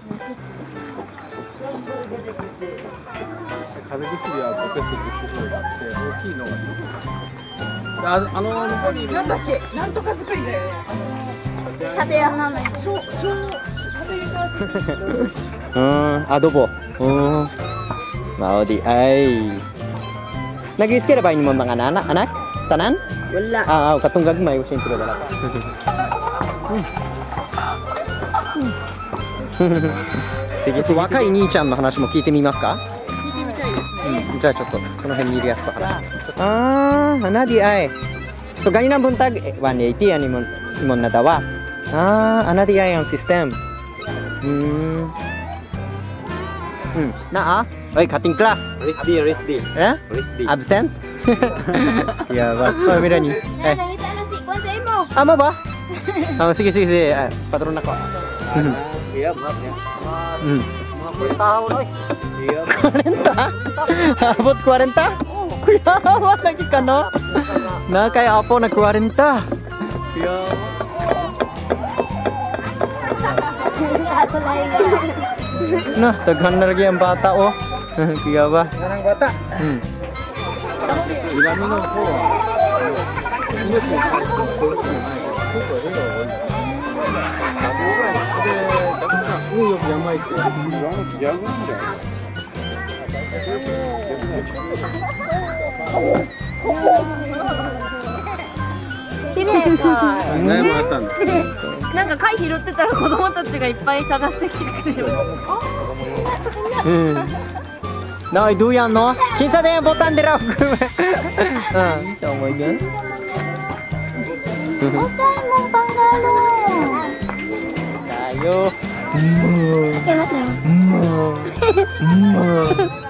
風邪薬はポケットっていうのがあって大きいのが向こうになんだっけ、なんとか作りだよね。 縦屋なのよ。 adobo. Mau di ay. Nag-iskira ba yung mga anak? Anak? Tanan? Wala. Katunggag may usin sila dala. Sige, wakai ni-chanの話も聞いてみますか？ 聞いてみたいですね。 じゃあちょっとこの辺にいるやつとか。Anadi ay. So ganina buntag 180 ani mon nadawa. Anadi ay ang system. Naa? Oy, cutting class. Rest day. Absent? Ya, ba. Oh, mira ni. Nangita na si Kwan sa imo. Ama ba? Sige. Patron ako. Iya, maaf ya. Mga 40 tahun, oy. Iya. 40? Abot 40? Kuyawa lagi ka, no? Na kaya apo na 40. Kuyawa. Ato lang Nah, daghan na lagi ang bata, oh. Kuyawa. Yan ang bata. Ilami ng po. なんか貝拾ってたら子供たちがいっぱい探してきてくれる。 Noy, duyan, no? Kinsa na yung botan dira? Tama yan. Botay mong pangalo. Tayo. Kaya mas na.